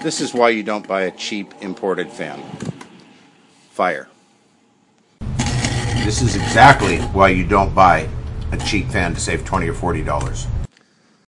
This is why you don't buy a cheap imported fan. Fire. This is exactly why you don't buy a cheap fan to save $20 or $40.